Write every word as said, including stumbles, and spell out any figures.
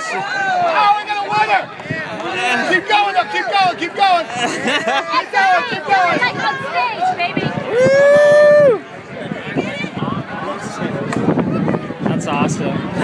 Oh, we got a winner! Keep going, though. Keep going. Keep going.